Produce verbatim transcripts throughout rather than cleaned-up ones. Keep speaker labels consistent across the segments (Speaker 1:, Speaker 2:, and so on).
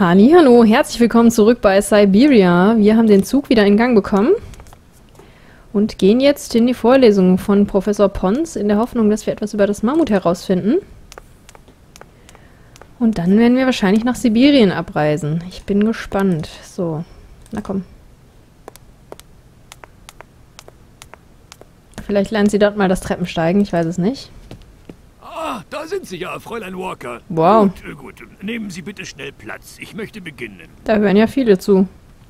Speaker 1: Hallihallo, herzlich willkommen zurück bei Siberia. Wir haben den Zug wieder in Gang bekommen und gehen jetzt in die Vorlesung von Professor Pons in der Hoffnung, dass wir etwas über das Mammut herausfinden. Und dann werden wir wahrscheinlich nach Sibirien abreisen. Ich bin gespannt. So, na komm. Vielleicht lernen Sie dort mal das Treppensteigen, ich weiß es nicht.
Speaker 2: Ah, da sind Sie ja, Fräulein Walker.
Speaker 1: Wow.
Speaker 2: Gut, äh, gut. Nehmen Sie bitte schnell Platz. Ich möchte beginnen.
Speaker 1: Da hören ja viele zu.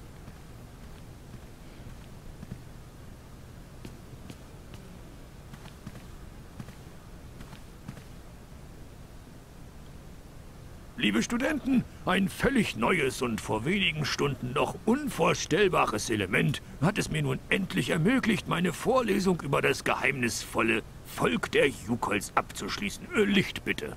Speaker 2: Liebe Studenten, ein völlig neues und vor wenigen Stunden noch unvorstellbares Element hat es mir nun endlich ermöglicht, meine Vorlesung über das geheimnisvolle Volk der Yukols abzuschließen. Äh, Licht bitte.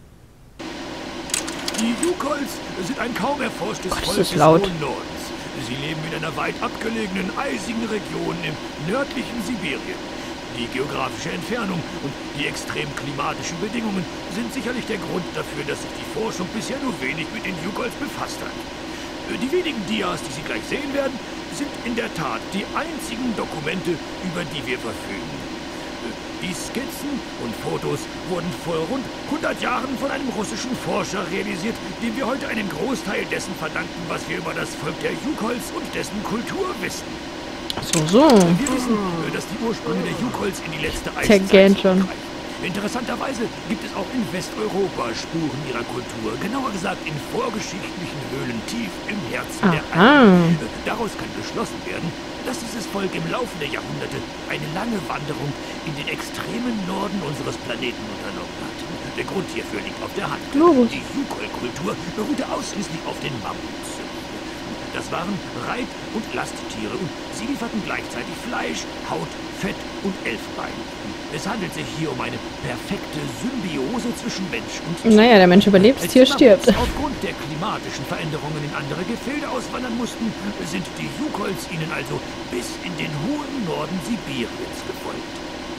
Speaker 2: Die Yukols sind ein kaum erforschtes
Speaker 1: Gott,
Speaker 2: Volk
Speaker 1: das ist
Speaker 2: des
Speaker 1: laut.
Speaker 2: hohen Nordens. Sie leben in einer weit abgelegenen, eisigen Region im nördlichen Sibirien. Die geografische Entfernung und die extrem klimatischen Bedingungen sind sicherlich der Grund dafür, dass sich die Forschung bisher nur wenig mit den Yukols befasst hat. Die wenigen Dias, die Sie gleich sehen werden, sind in der Tat die einzigen Dokumente, über die wir verfügen. Die Skizzen und Fotos wurden vor rund hundert Jahren von einem russischen Forscher realisiert, dem wir heute einen Großteil dessen verdanken, was wir über das Volk der Yukols und dessen Kultur wissen.
Speaker 1: So, so.
Speaker 2: Wir wissen, dass die Ursprünge der Yukols in die letzte
Speaker 1: Der
Speaker 2: Eiszeit
Speaker 1: gähnt schon.
Speaker 2: zurückreichen. Interessanterweise gibt es auch in Westeuropa Spuren ihrer Kultur, genauer gesagt in vorgeschichtlichen Höhlen tief im Herzen der
Speaker 1: Aha.
Speaker 2: Alpen. Daraus kann geschlossen werden, dass dieses Volk im Laufe der Jahrhunderte eine lange Wanderung in den extremen Norden unseres Planeten unternommen hat. Der Grund hierfür liegt auf der Hand.
Speaker 1: Globus.
Speaker 2: Die Yukol-Kultur beruhte ausschließlich auf den Mammuts. Das waren Reit- und Lasttiere und sie lieferten gleichzeitig Fleisch, Haut, Fett und Elfenbein. Es handelt sich hier um eine perfekte Symbiose zwischen Mensch und Tier.
Speaker 1: Naja, der Mensch überlebt, das Tier
Speaker 2: Als die
Speaker 1: stirbt.
Speaker 2: Mammuts aufgrund der klimatischen Veränderungen in andere Gefilde auswandern mussten, sind die Yukols ihnen also bis in den hohen Norden Sibiriens gefolgt.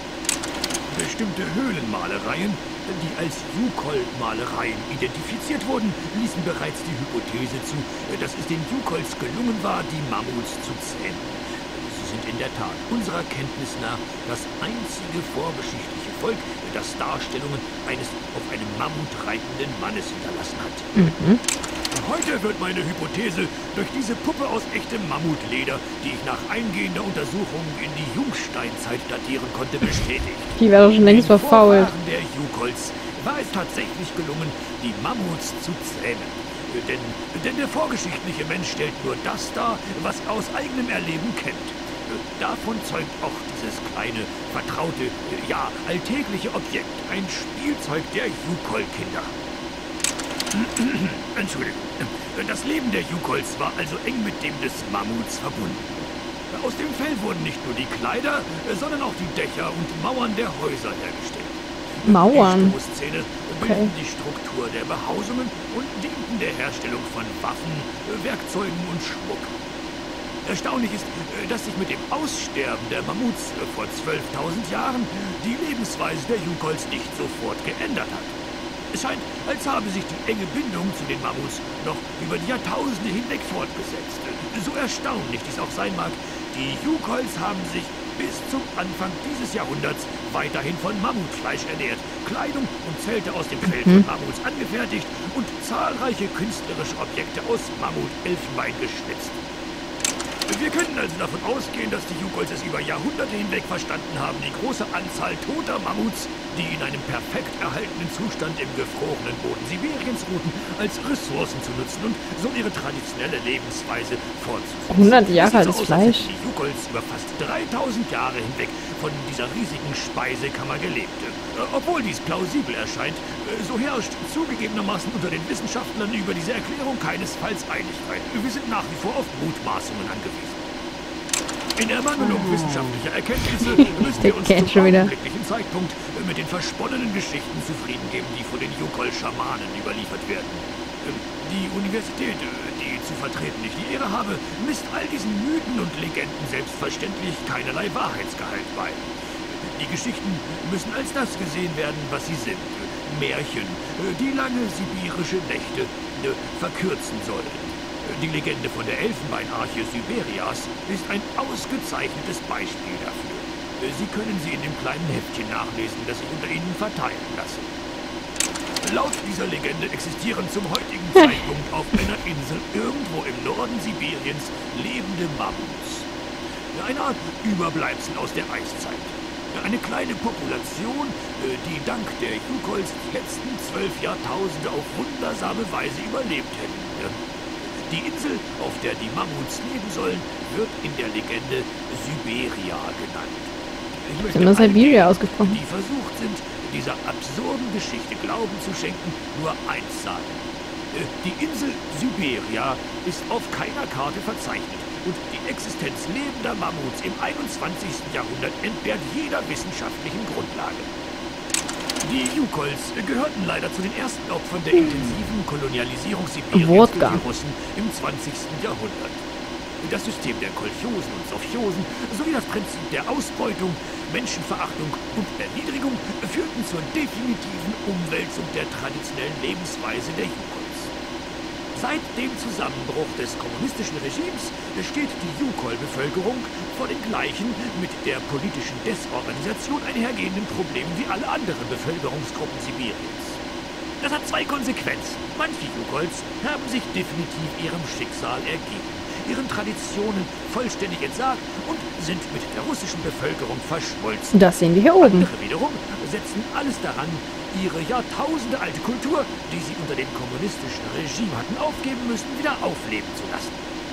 Speaker 2: Bestimmte Höhlenmalereien, die als Yukol-Malereien identifiziert wurden, ließen bereits die Hypothese zu, dass es den Yukols gelungen war, die Mammuts zu zähmen. Sie sind in der Tat unserer Kenntnis nach das einzige vorgeschichtliche Volk, das Darstellungen eines auf einem Mammut reitenden Mannes hinterlassen hat.
Speaker 1: Mhm.
Speaker 2: Heute wird meine Hypothese durch diese Puppe aus echtem Mammutleder, die ich nach eingehender Untersuchung in die Jungsteinzeit datieren konnte, bestätigt.
Speaker 1: Die wäre schon längst
Speaker 2: Den
Speaker 1: verfault.
Speaker 2: Vorfahren der Yukols war es tatsächlich gelungen, die Mammuts zu zähmen. Denn, denn der vorgeschichtliche Mensch stellt nur das dar, was er aus eigenem Erleben kennt. Davon zeugt auch dieses kleine, vertraute, ja, alltägliche Objekt, ein Spielzeug der Yukol-Kinder. Entschuldigung. Das Leben der Yukols war also eng mit dem des Mammuts verbunden. Aus dem Fell wurden nicht nur die Kleider, sondern auch die Dächer und Mauern der Häuser hergestellt.
Speaker 1: Mauern.
Speaker 2: Die Stoßzähne bildeten die Struktur der Behausungen und dienten der Herstellung von Waffen, Werkzeugen und Schmuck. Erstaunlich ist, dass sich mit dem Aussterben der Mammuts vor zwölftausend Jahren die Lebensweise der Yukols nicht sofort geändert hat. Es scheint, als habe sich die enge Bindung zu den Mammuts noch über die Jahrtausende hinweg fortgesetzt. So erstaunlich dies auch sein mag, die Yukols haben sich bis zum Anfang dieses Jahrhunderts weiterhin von Mammutfleisch ernährt, Kleidung und Zelte aus dem Fell von Mammuts angefertigt und zahlreiche künstlerische Objekte aus Mammut-Elfenbein geschnitzt. Wir können also davon ausgehen, dass die Yukols es über Jahrhunderte hinweg verstanden haben, die große Anzahl toter Mammuts, die in einem perfekt erhaltenen Zustand im gefrorenen Boden Sibiriens ruhten, als Ressourcen zu nutzen und so ihre traditionelle Lebensweise fortzusetzen.
Speaker 1: hundert Jahre
Speaker 2: Es
Speaker 1: altes
Speaker 2: sieht so aus, als
Speaker 1: Fleisch.
Speaker 2: hätten die Yukols über fast dreitausend Jahre hinweg von dieser riesigen Speisekammer gelebt. Äh, Obwohl dies plausibel erscheint, äh, so herrscht zugegebenermaßen unter den Wissenschaftlern über diese Erklärung keinesfalls Einigkeit. Wir sind nach wie vor auf Mutmaßungen angewiesen. In Ermangelung wissenschaftlicher Erkenntnisse müssen wir uns
Speaker 1: kennt
Speaker 2: zum
Speaker 1: schon wieder.
Speaker 2: augenblicklichen Zeitpunkt mit den versponnenen Geschichten zufrieden geben, die von den Yukol-Schamanen überliefert werden. Ähm, Die Universität, äh, die zu vertreten ich die Ehre habe, misst all diesen Mythen und Legenden selbstverständlich keinerlei Wahrheitsgehalt bei. Die Geschichten müssen als das gesehen werden, was sie sind. Märchen, äh, die lange sibirische Nächte äh, verkürzen sollen. Die Legende von der Elfenbeinarche Siberias ist ein ausgezeichnetes Beispiel dafür. Sie können sie in dem kleinen Heftchen nachlesen, das ich unter Ihnen verteilen lasse. Laut dieser Legende existieren zum heutigen Zeitpunkt auf einer Insel irgendwo im Norden Sibiriens lebende Mammuts. Eine Art Überbleibsel aus der Eiszeit. Eine kleine Population, die dank der Yukols die letzten zwölf Jahrtausende auf wundersame Weise überlebt hätten. Die Insel, auf der die Mammuts leben sollen, wird in der Legende Siberia genannt. Ich möchte
Speaker 1: immer Siberia ausgesprochen.
Speaker 2: Die versucht sind, dieser absurden Geschichte Glauben zu schenken, nur eins sagen. Die Insel Siberia ist auf keiner Karte verzeichnet und die Existenz lebender Mammuts im einundzwanzigsten Jahrhundert entbehrt jeder wissenschaftlichen Grundlage. Die Yukols gehörten leider zu den ersten Opfern der intensiven Kolonialisierung Sibiriens durch die Russen im zwanzigsten Jahrhundert. Das System der Kolchosen und Sowchosen sowie das Prinzip der Ausbeutung, Menschenverachtung und Erniedrigung führten zur definitiven Umwälzung der traditionellen Lebensweise der Yukols. Seit dem Zusammenbruch des kommunistischen Regimes steht die Yukol-Bevölkerung vor den gleichen mit der politischen Desorganisation einhergehenden Problemen wie alle anderen Bevölkerungsgruppen Sibiriens. Das hat zwei Konsequenzen. Manche Yukols haben sich definitiv ihrem Schicksal ergeben, ihren Traditionen vollständig entsagt und sind mit der russischen Bevölkerung verschmolzen.
Speaker 1: Das sehen wir hier oben.
Speaker 2: Andere wiederum setzen alles daran, ihre Jahrtausende alte Kultur, die sie unter dem kommunistischen Regime hatten aufgeben müssen, wieder aufleben zu lassen.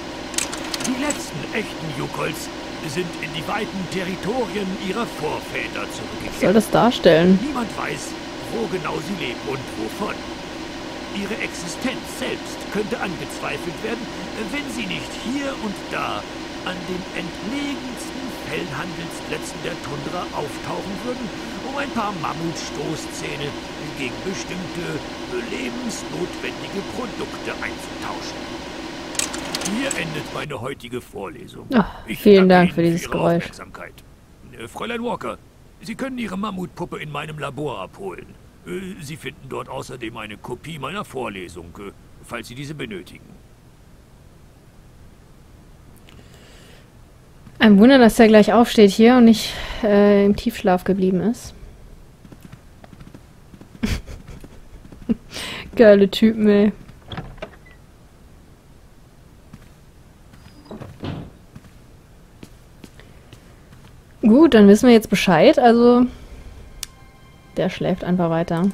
Speaker 2: Die letzten echten Yukols sind in die weiten Territorien ihrer Vorväter zurückgekehrt.
Speaker 1: Was soll das darstellen?
Speaker 2: Niemand weiß, wo genau sie leben und wovon. Ihre Existenz selbst könnte angezweifelt werden, wenn sie nicht hier und da an den entlegensten Fellhandelsplätzen der Tundra auftauchen würden, um ein paar Mammutstoßzähne gegen bestimmte lebensnotwendige Produkte einzutauschen. Hier endet meine heutige Vorlesung.
Speaker 1: Ach,
Speaker 2: ich
Speaker 1: vielen
Speaker 2: danke
Speaker 1: Dank für
Speaker 2: Ihnen
Speaker 1: dieses
Speaker 2: Ihre
Speaker 1: Geräusch.
Speaker 2: Aufmerksamkeit. Äh, Fräulein Walker, Sie können Ihre Mammutpuppe in meinem Labor abholen. Äh, Sie finden dort außerdem eine Kopie meiner Vorlesung, äh, falls Sie diese benötigen.
Speaker 1: Ein Wunder, dass der gleich aufsteht hier und nicht äh, im Tiefschlaf geblieben ist. Geile Typen, ey. Gut, dann wissen wir jetzt Bescheid. Also, der schläft einfach weiter.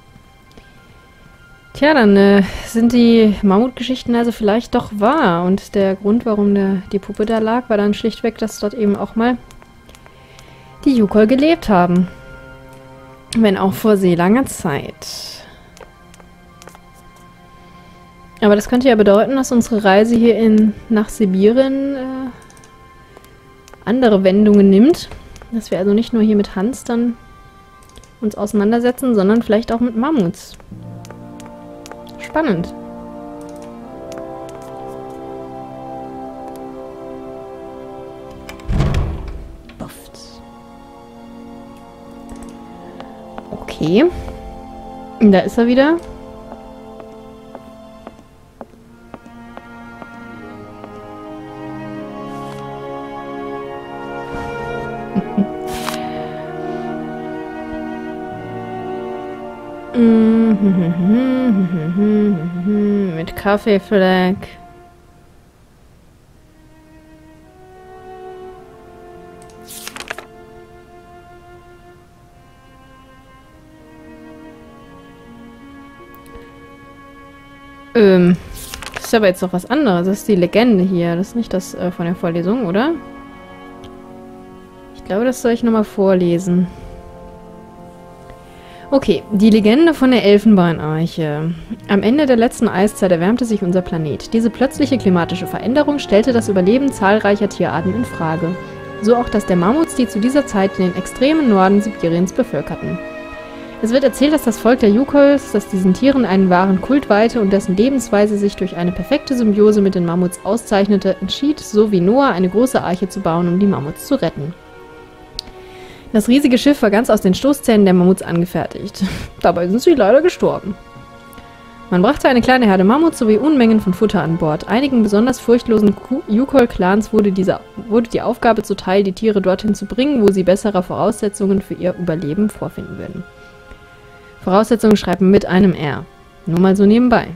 Speaker 1: Tja, dann äh, sind die Mammutgeschichten also vielleicht doch wahr. Und der Grund, warum der, die Puppe da lag, war dann schlichtweg, dass dort eben auch mal die Yukol gelebt haben. Wenn auch vor sehr langer Zeit. Aber das könnte ja bedeuten, dass unsere Reise hier in, nach Sibirien äh, andere Wendungen nimmt. Dass wir also nicht nur hier mit Hans dann uns auseinandersetzen, sondern vielleicht auch mit Mammuts. Spannend. Okay. Da ist er wieder. Mit Kaffeefleck. Ähm, das ist aber jetzt doch was anderes. Das ist die Legende hier. Das ist nicht das äh, von der Vorlesung, oder? Ich glaube, das soll ich nochmal vorlesen. Okay, die Legende von der Elfenbeinarche. Am Ende der letzten Eiszeit erwärmte sich unser Planet. Diese plötzliche klimatische Veränderung stellte das Überleben zahlreicher Tierarten in Frage. So auch das der Mammuts, die zu dieser Zeit in den extremen Norden Sibiriens bevölkerten. Es wird erzählt, dass das Volk der Yukols, das diesen Tieren einen wahren Kult weihte und dessen Lebensweise sich durch eine perfekte Symbiose mit den Mammuts auszeichnete, entschied, so wie Noah, eine große Arche zu bauen, um die Mammuts zu retten. Das riesige Schiff war ganz aus den Stoßzähnen der Mammuts angefertigt. Dabei sind sie leider gestorben. Man brachte eine kleine Herde Mammuts sowie Unmengen von Futter an Bord. Einigen besonders furchtlosen Yukol-Clans wurde, diese, wurde die Aufgabe zuteil, die Tiere dorthin zu bringen, wo sie bessere Voraussetzungen für ihr Überleben vorfinden würden. Voraussetzungen schreiben mit einem R. Nur mal so nebenbei.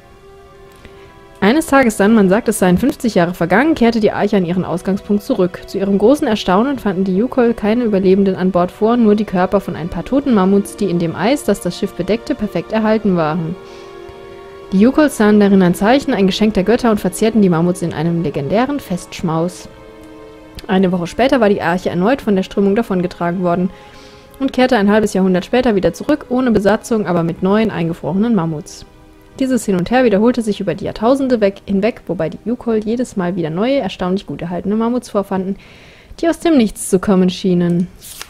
Speaker 1: Eines Tages dann, man sagt, es seien fünfzig Jahre vergangen, kehrte die Arche an ihren Ausgangspunkt zurück. Zu ihrem großen Erstaunen fanden die Yukol keine Überlebenden an Bord vor, nur die Körper von ein paar toten Mammuts, die in dem Eis, das das Schiff bedeckte, perfekt erhalten waren. Die Yukols sahen darin ein Zeichen, ein Geschenk der Götter und verzehrten die Mammuts in einem legendären Festschmaus. Eine Woche später war die Arche erneut von der Strömung davongetragen worden und kehrte ein halbes Jahrhundert später wieder zurück, ohne Besatzung, aber mit neuen eingefrorenen Mammuts. Dieses Hin und Her wiederholte sich über die Jahrtausende weg, hinweg, wobei die Yukol jedes Mal wieder neue, erstaunlich gut erhaltene Mammuts vorfanden, die aus dem Nichts zu kommen schienen.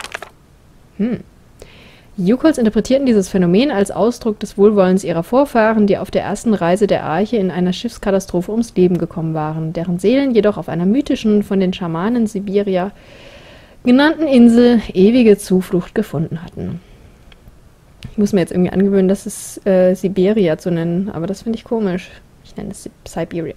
Speaker 1: Hm. Die Yukols interpretierten dieses Phänomen als Ausdruck des Wohlwollens ihrer Vorfahren, die auf der ersten Reise der Arche in einer Schiffskatastrophe ums Leben gekommen waren, deren Seelen jedoch auf einer mythischen, von den Schamanen Sibiria genannten Insel ewige Zuflucht gefunden hatten. Ich muss mir jetzt irgendwie angewöhnen, das ist äh, Siberia zu nennen, aber das finde ich komisch. Ich nenne es Siberia.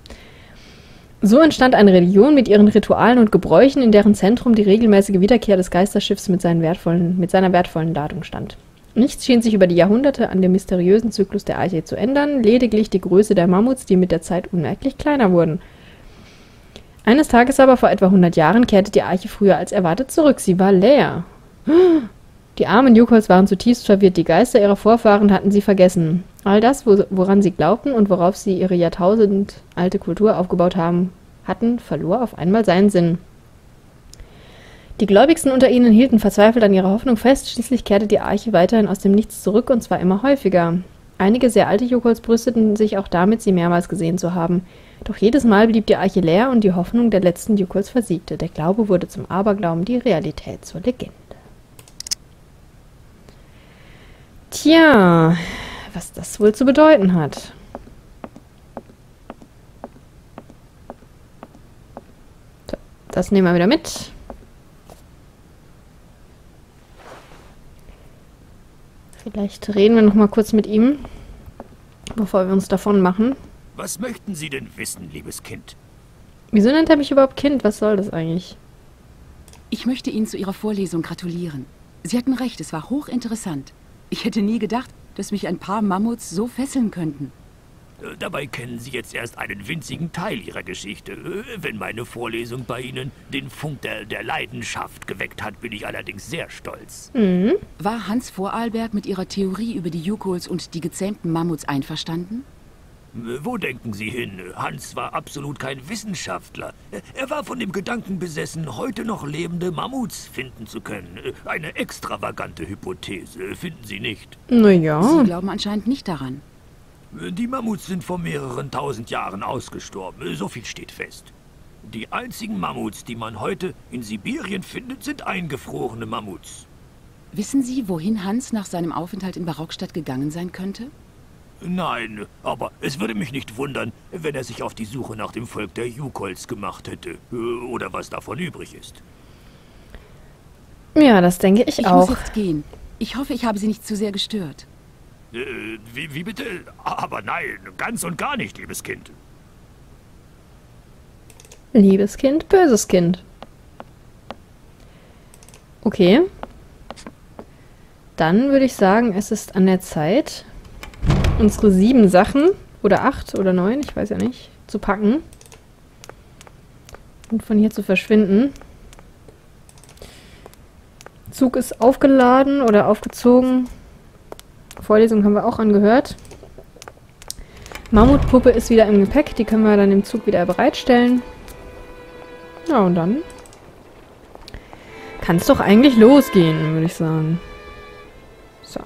Speaker 1: So entstand eine Religion mit ihren Ritualen und Gebräuchen, in deren Zentrum die regelmäßige Wiederkehr des Geisterschiffs mit, seinen wertvollen, mit seiner wertvollen Ladung stand. Nichts schien sich über die Jahrhunderte an dem mysteriösen Zyklus der Arche zu ändern, lediglich die Größe der Mammuts, die mit der Zeit unmerklich kleiner wurden. Eines Tages aber, vor etwa hundert Jahren, kehrte die Arche früher als erwartet zurück. Sie war leer. Die armen Yukols waren zutiefst verwirrt, die Geister ihrer Vorfahren hatten sie vergessen. All das, woran sie glaubten und worauf sie ihre jahrtausendalte Kultur aufgebaut haben, hatten, verlor auf einmal seinen Sinn. Die Gläubigsten unter ihnen hielten verzweifelt an ihrer Hoffnung fest, schließlich kehrte die Arche weiterhin aus dem Nichts zurück und zwar immer häufiger. Einige sehr alte Yukols brüsteten sich auch damit, sie mehrmals gesehen zu haben. Doch jedes Mal blieb die Arche leer und die Hoffnung der letzten Yukols versiegte. Der Glaube wurde zum Aberglauben, die Realität zur Legende. Tja, was das wohl zu bedeuten hat. Das nehmen wir wieder mit. Vielleicht reden wir noch mal kurz mit ihm, bevor wir uns davon machen.
Speaker 2: Was möchten Sie denn wissen, liebes Kind?
Speaker 1: Wieso nennt er mich überhaupt Kind? Was soll das eigentlich?
Speaker 3: Ich möchte Ihnen zu Ihrer Vorlesung gratulieren. Sie hatten recht, es war hochinteressant. Ich hätte nie gedacht, dass mich ein paar Mammuts so fesseln könnten.
Speaker 2: Dabei kennen Sie jetzt erst einen winzigen Teil Ihrer Geschichte. Wenn meine Vorlesung bei Ihnen den Funk der, der Leidenschaft geweckt hat, bin ich allerdings sehr stolz.
Speaker 1: Mhm.
Speaker 3: War Hans Vorarlberg mit Ihrer Theorie über die Yukols und die gezähmten Mammuts einverstanden?
Speaker 2: Wo denken Sie hin? Hans war absolut kein Wissenschaftler. Er war von dem Gedanken besessen, heute noch lebende Mammuts finden zu können. Eine extravagante Hypothese, finden Sie nicht?
Speaker 1: Naja.
Speaker 3: Sie glauben anscheinend nicht daran.
Speaker 2: Die Mammuts sind vor mehreren tausend Jahren ausgestorben, so viel steht fest. Die einzigen Mammuts, die man heute in Sibirien findet, sind eingefrorene Mammuts.
Speaker 3: Wissen Sie, wohin Hans nach seinem Aufenthalt in Barockstadt gegangen sein könnte?
Speaker 2: Nein, aber es würde mich nicht wundern, wenn er sich auf die Suche nach dem Volk der Yukols gemacht hätte. Oder was davon übrig ist.
Speaker 1: Ja, das denke ich,
Speaker 3: ich
Speaker 1: auch.
Speaker 3: Ich muss jetzt gehen. Ich hoffe, ich habe Sie nicht zu sehr gestört.
Speaker 2: Äh, wie, wie bitte? Aber nein, ganz und gar nicht, liebes Kind.
Speaker 1: Liebes Kind, böses Kind. Okay. Dann würde ich sagen, es ist an der Zeit, unsere sieben Sachen, oder acht oder neun, ich weiß ja nicht, zu packen. Und von hier zu verschwinden. Zug ist aufgeladen oder aufgezogen. Vorlesung haben wir auch angehört. Mammutpuppe ist wieder im Gepäck, die können wir dann im Zug wieder bereitstellen. Ja, und dann kann es doch eigentlich losgehen, würde ich sagen. So.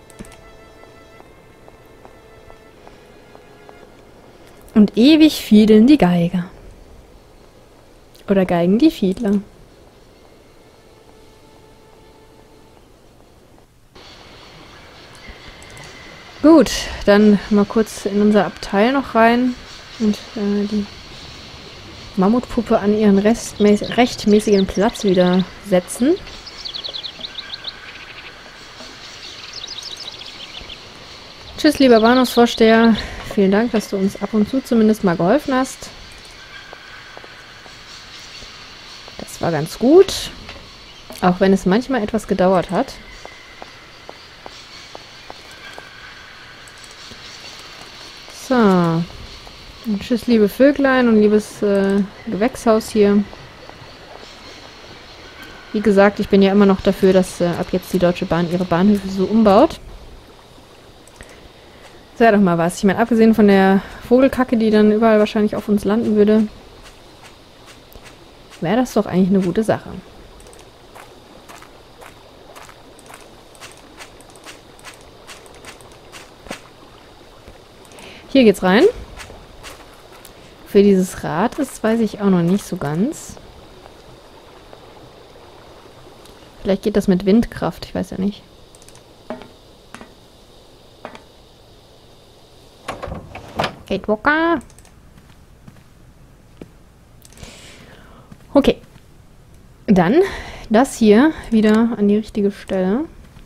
Speaker 1: Und ewig fiedeln die Geiger. Oder geigen die Fiedler. Gut, dann mal kurz in unser Abteil noch rein und äh, die Mammutpuppe an ihren restmäß- rechtmäßigen Platz wieder setzen. Tschüss, lieber Bahnhofsvorsteher. vielen Dank, dass du uns ab und zu zumindest mal geholfen hast. Das war ganz gut. Auch wenn es manchmal etwas gedauert hat. So. Und tschüss, liebe Vöglein und liebes äh, Gewächshaus hier. Wie gesagt, ich bin ja immer noch dafür, dass äh, ab jetzt die Deutsche Bahn ihre Bahnhöfe so umbaut. Sei doch mal was. Ich meine, abgesehen von der Vogelkacke, die dann überall wahrscheinlich auf uns landen würde, wäre das doch eigentlich eine gute Sache. Hier geht's rein. Für dieses Rad, das weiß ich auch noch nicht so ganz. Vielleicht geht das mit Windkraft, ich weiß ja nicht. Kate Walker. Okay. Dann das hier wieder an die richtige Stelle.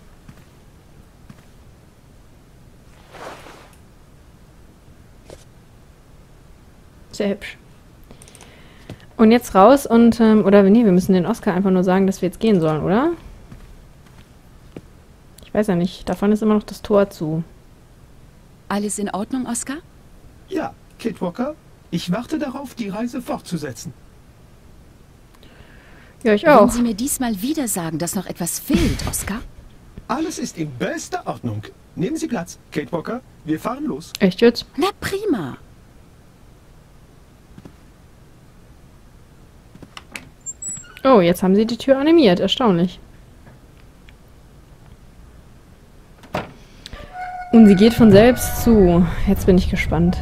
Speaker 1: Sehr hübsch. Und jetzt raus und, ähm, oder nee, wir müssen den Oscar einfach nur sagen, dass wir jetzt gehen sollen, oder? Ich weiß ja nicht, davon ist immer noch das Tor zu.
Speaker 3: Alles in Ordnung, Oscar?
Speaker 4: Ja, Kate Walker, ich warte darauf, die Reise fortzusetzen.
Speaker 1: Ja, ich auch.
Speaker 3: Wollen Sie mir diesmal wieder sagen, dass noch etwas fehlt, Oscar?
Speaker 4: Alles ist in bester Ordnung. Nehmen Sie Platz, Kate Walker, wir fahren los.
Speaker 1: Echt jetzt?
Speaker 3: Na prima.
Speaker 1: Oh, jetzt haben sie die Tür animiert. Erstaunlich. Und sie geht von selbst zu. Jetzt bin ich gespannt.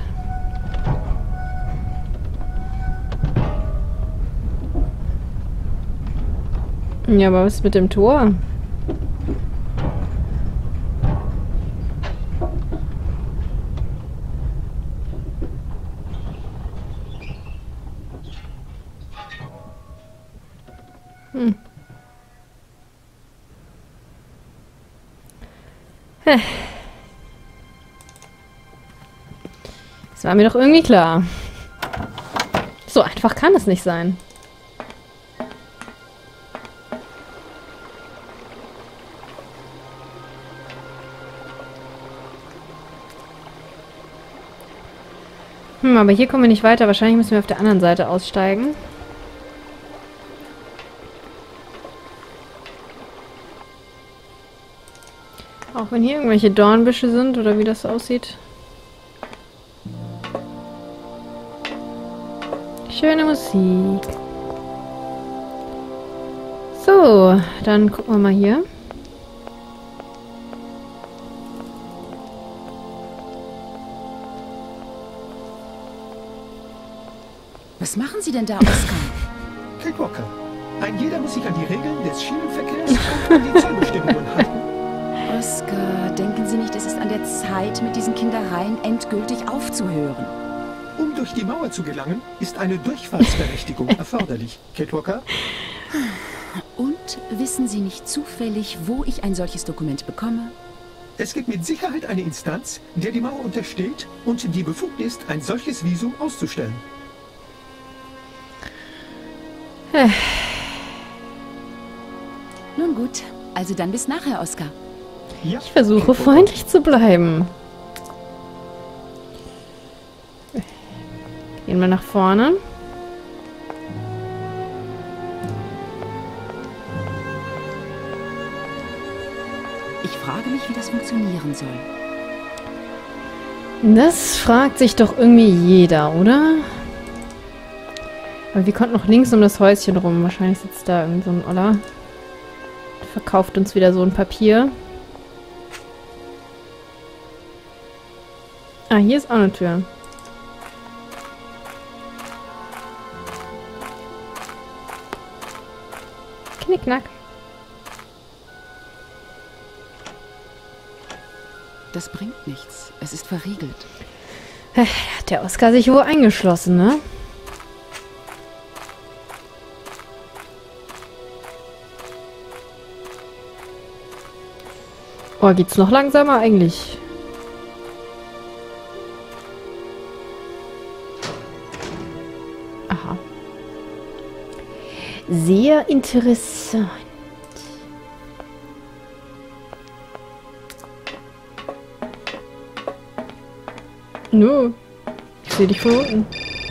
Speaker 1: Ja, aber was ist mit dem Tor? Hm. Hä. Das war mir doch irgendwie klar. So einfach kann es nicht sein. Hm, aber hier kommen wir nicht weiter. Wahrscheinlich müssen wir auf der anderen Seite aussteigen. Auch wenn hier irgendwelche Dornbüsche sind oder wie das aussieht. Schöne Musik. So, dann gucken wir mal hier.
Speaker 3: Was machen Sie denn da, Oscar?
Speaker 4: Kate Walker, ein jeder muss sich an die Regeln des Schienenverkehrs und an die Zollbestimmungen halten.
Speaker 3: Oscar, denken Sie nicht, es ist an der Zeit, mit diesen Kindereien endgültig aufzuhören?
Speaker 4: Um durch die Mauer zu gelangen, ist eine Durchfahrtsberechtigung erforderlich. Kate Walker?
Speaker 3: Und wissen Sie nicht zufällig, wo ich ein solches Dokument bekomme?
Speaker 4: Es gibt mit Sicherheit eine Instanz, der die Mauer untersteht und die befugt ist, ein solches Visum auszustellen.
Speaker 3: Nun gut, also dann bis nachher, Oscar.
Speaker 4: Ja,
Speaker 1: Ich versuche freundlich zu bleiben. Gehen wir nach vorne.
Speaker 3: Ich frage mich, wie das funktionieren soll.
Speaker 1: Das fragt sich doch irgendwie jeder, oder? Aber wir konnten noch links um das Häuschen rum. Wahrscheinlich sitzt da irgend so ein Oller. Verkauft uns wieder so ein Papier. Ah, hier ist auch eine Tür. Knickknack.
Speaker 3: Das bringt nichts. Es ist verriegelt.
Speaker 1: Hat der Oscar sich wohl eingeschlossen, ne? Oh, geht's noch langsamer eigentlich? Sehr interessant. No. Ich sehe dich von unten.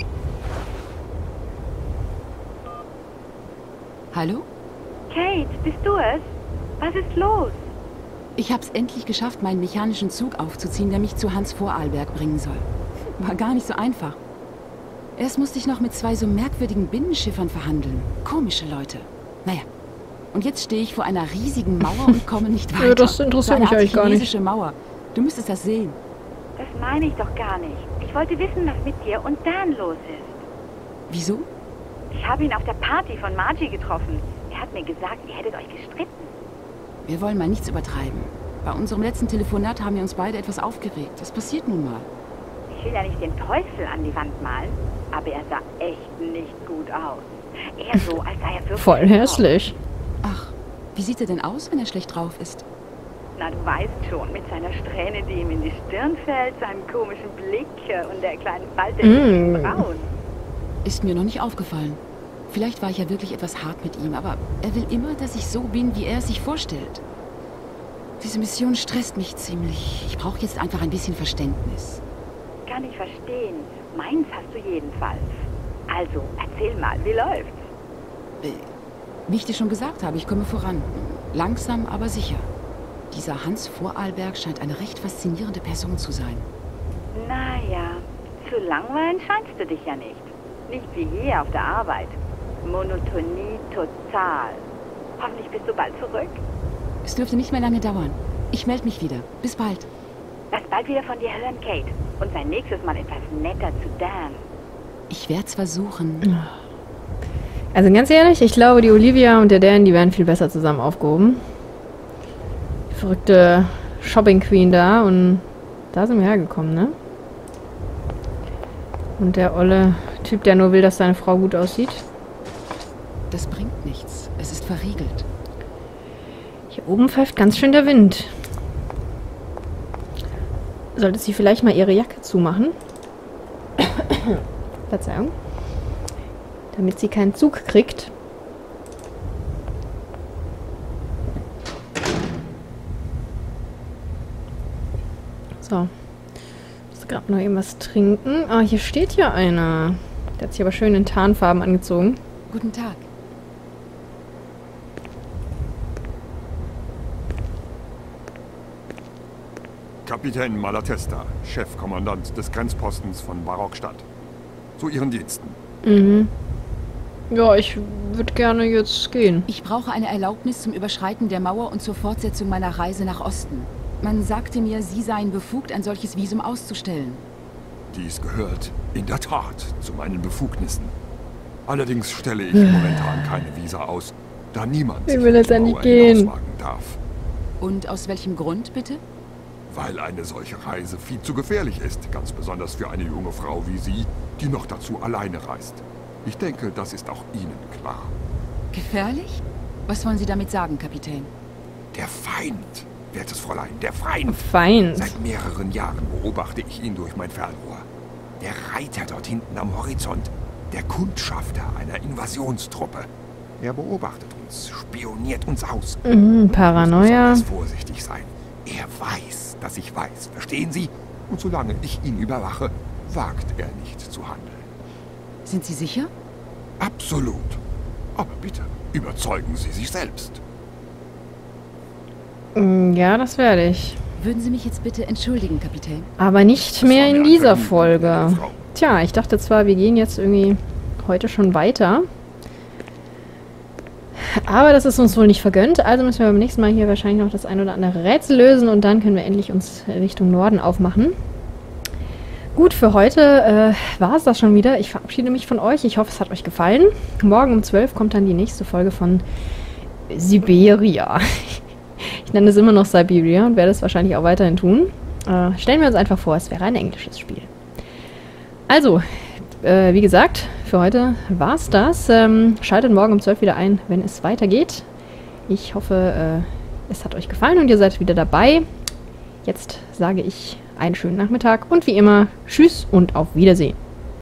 Speaker 3: Hallo?
Speaker 5: Kate, bist du es? Was ist los?
Speaker 3: Ich hab's endlich geschafft, meinen mechanischen Zug aufzuziehen, der mich zu Hans Vorarlberg bringen soll. War gar nicht so einfach. Erst musste ich noch mit zwei so merkwürdigen Binnenschiffern verhandeln. Komische Leute. Naja. Und jetzt stehe ich vor einer riesigen Mauer und komme nicht weiter.
Speaker 1: Ja, das interessiert
Speaker 3: so eine
Speaker 1: mich
Speaker 3: Art
Speaker 1: eigentlich gar nicht.
Speaker 3: chinesische Mauer. Du müsstest das sehen.
Speaker 5: Das meine ich doch gar nicht. Ich wollte wissen, was mit dir und Dan los ist.
Speaker 3: Wieso?
Speaker 5: Ich habe ihn auf der Party von Margie getroffen. Er hat mir gesagt, ihr hättet euch gestritten.
Speaker 3: Wir wollen mal nichts übertreiben. Bei unserem letzten Telefonat haben wir uns beide etwas aufgeregt. Das passiert nun mal.
Speaker 5: Ich will ja nicht den Teufel an die Wand malen, aber er sah echt nicht gut aus. Eher so, als sei er wirklich...
Speaker 1: Voll hässlich.
Speaker 3: Ach, wie sieht er denn aus, wenn er schlecht drauf ist?
Speaker 5: Na, du weißt schon, mit seiner Strähne, die ihm in die Stirn fällt, seinem komischen Blick und der kleinen Falte
Speaker 1: Mm.
Speaker 5: in Braun.
Speaker 3: Ist mir noch nicht aufgefallen. Vielleicht war ich ja wirklich etwas hart mit ihm, aber er will immer, dass ich so bin, wie er es sich vorstellt. Diese Mission stresst mich ziemlich. Ich brauche jetzt einfach ein bisschen Verständnis.
Speaker 5: Kann ich verstehen. Meins hast du jedenfalls. Also, erzähl mal, wie läuft's?
Speaker 3: Äh, Wie ich dir schon gesagt habe, ich komme voran. Langsam, aber sicher. Dieser Hans Vorarlberg scheint eine recht faszinierende Person zu sein.
Speaker 5: Naja, zu langweilen scheinst du dich ja nicht. Nicht wie hier auf der Arbeit. Monotonie total. Hoffentlich bist du bald zurück.
Speaker 3: Es dürfte nicht mehr lange dauern. Ich melde mich wieder. Bis bald.
Speaker 5: Lass bald wieder von dir hören, Kate. Und sein nächstes Mal etwas netter zu Dan.
Speaker 3: Ich werde es versuchen.
Speaker 1: Also ganz ehrlich, ich glaube, die Olivia und der Dan, die werden viel besser zusammen aufgehoben. Die verrückte Shopping Queen da und da sind wir hergekommen, ne? Und der olle Typ, der nur will, dass seine Frau gut aussieht.
Speaker 3: Das bringt nichts. Es ist verriegelt.
Speaker 1: Hier oben pfeift ganz schön der Wind. Sollte sie vielleicht mal ihre Jacke zumachen? Verzeihung. Damit sie keinen Zug kriegt. So. Ich muss gerade noch irgendwas trinken. Ah, hier steht ja einer. Der hat sich aber schön in Tarnfarben angezogen.
Speaker 3: Guten Tag.
Speaker 6: Kapitän Malatesta, Chefkommandant des Grenzpostens von Barockstadt. Zu Ihren Diensten.
Speaker 1: Mhm. Ja, ich würde gerne jetzt gehen.
Speaker 3: Ich brauche eine Erlaubnis zum Überschreiten der Mauer und zur Fortsetzung meiner Reise nach Osten. Man sagte mir, Sie seien befugt, ein solches Visum auszustellen.
Speaker 6: Dies gehört in der Tat zu meinen Befugnissen. Allerdings stelle ich momentan keine Visa aus, da niemand
Speaker 1: Ich
Speaker 6: sich
Speaker 1: will
Speaker 6: über
Speaker 1: jetzt
Speaker 6: die
Speaker 1: endlich
Speaker 6: Mauer
Speaker 1: gehen.
Speaker 6: hinauswagen darf.
Speaker 3: Und aus welchem Grund, bitte?
Speaker 6: Weil eine solche Reise viel zu gefährlich ist, ganz besonders für eine junge Frau wie Sie, die noch dazu alleine reist. Ich denke, das ist auch Ihnen klar.
Speaker 3: Gefährlich? Was wollen Sie damit sagen, Kapitän?
Speaker 6: Der Feind, wertes Fräulein, der Feind.
Speaker 1: Feind.
Speaker 6: Seit mehreren Jahren beobachte ich ihn durch mein Fernrohr. Der Reiter dort hinten am Horizont, der Kundschafter einer Invasionstruppe. Er beobachtet uns, spioniert uns aus.
Speaker 1: Mhm, Paranoia.
Speaker 6: Muss besonders vorsichtig sein. Er weiß, dass ich weiß, verstehen Sie? Und solange ich ihn überwache, wagt er nicht zu handeln.
Speaker 3: Sind Sie sicher?
Speaker 6: Absolut. Aber bitte, überzeugen Sie sich selbst.
Speaker 1: Mm, Ja, das werde ich.
Speaker 3: Würden Sie mich jetzt bitte entschuldigen, Kapitän?
Speaker 1: Aber nicht
Speaker 6: Das
Speaker 1: mehr
Speaker 6: war mir
Speaker 1: in
Speaker 6: ein
Speaker 1: dieser
Speaker 6: Vergnügen,
Speaker 1: Folge.
Speaker 6: meine Frau.
Speaker 1: Tja, ich dachte zwar, wir gehen jetzt irgendwie heute schon weiter. Aber das ist uns wohl nicht vergönnt. Also müssen wir beim nächsten Mal hier wahrscheinlich noch das ein oder andere Rätsel lösen. Und dann können wir endlich uns Richtung Norden aufmachen. Gut, für heute äh, war es das schon wieder. Ich verabschiede mich von euch. Ich hoffe, es hat euch gefallen. Morgen um zwölf kommt dann die nächste Folge von Siberia. Ich nenne es immer noch Siberia und werde es wahrscheinlich auch weiterhin tun. Äh, stellen wir uns einfach vor, es wäre ein englisches Spiel. Also, äh, wie gesagt, für heute war es das. Ähm, schaltet morgen um zwölf wieder ein, wenn es weitergeht. Ich hoffe, äh, es hat euch gefallen und ihr seid wieder dabei. Jetzt sage ich einen schönen Nachmittag und wie immer, tschüss und auf Wiedersehen.